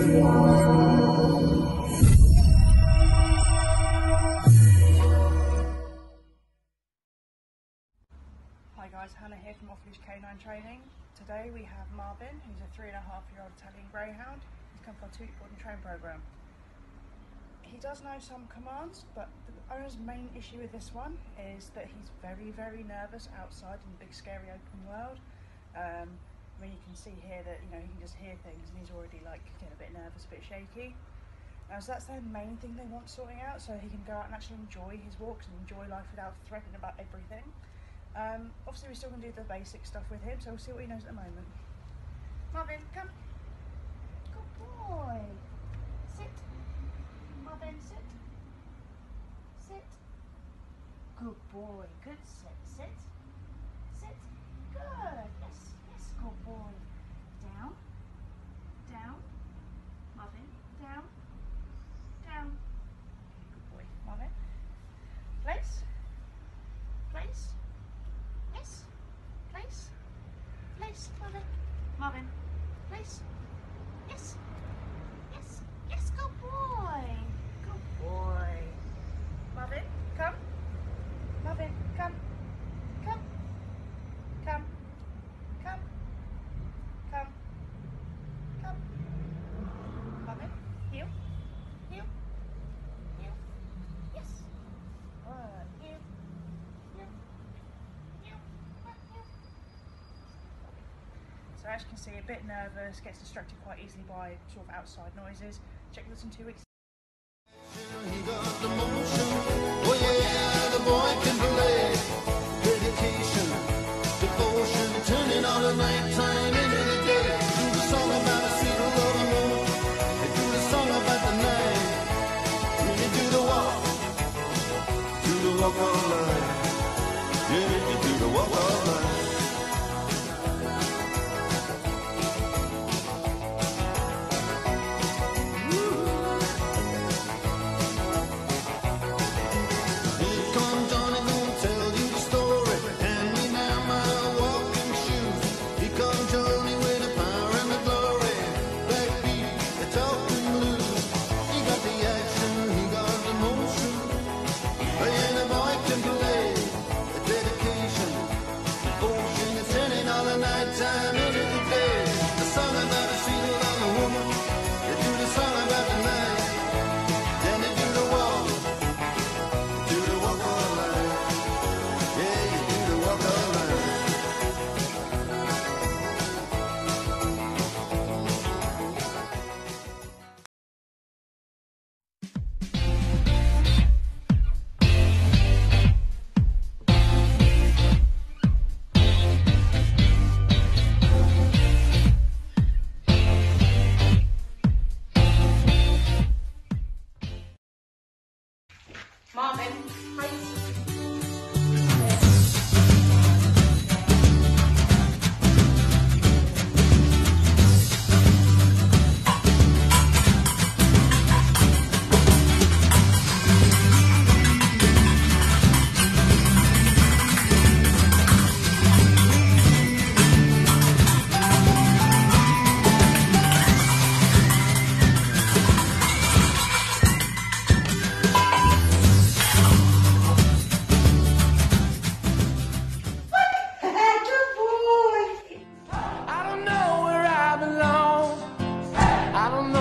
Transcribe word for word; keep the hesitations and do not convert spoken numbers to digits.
Hi guys, Hannah here from Off-Leash Canine Training. Today we have Marvin, who's a three and a half year old Italian Greyhound. He's come for our two-year board and train program. He does know some commands, but the owner's main issue with this one is that he's very, very nervous outside in the big, scary open world. Um, I mean, you can see here that, you know, he can just hear things and he's already like getting a bit nervous, a bit shaky. Uh, so that's their main thing they want sorting out, so he can go out and actually enjoy his walks and enjoy life without threatening about everything. Um, obviously we're still going to do the basic stuff with him, so we'll see what he knows at the moment. Marvin, come. Good boy. Sit. Marvin, sit. Sit. Good boy. Good sit. Sit. Sit. Good. Yes. Yes, good boy. Down. Down. Marvin. Down. Down. Good boy. Marvin. Place. Place. Yes. Place. Place. Marvin. Marvin. Place. Yes. Yes. Yes. Good boy. Good boy. Marvin, come. Marvin, come. Come. Come. Come. Come. Come. Marvin, heel. Heel. Heel. Yes. Good. Heel. Heel. Heel. Heel. So as you can see, a bit nervous, gets distracted quite easily by sort of outside noises. Check this in two weeks. He got the motion. Oh yeah, the boy can play. Dedication, devotion, turning all the nighttime into the day. Do the song about a sweet loving woman. They do the song about the night. Really do the walk, do the walk all night. Yeah, you do the walk all night. Marvin, height. I don't know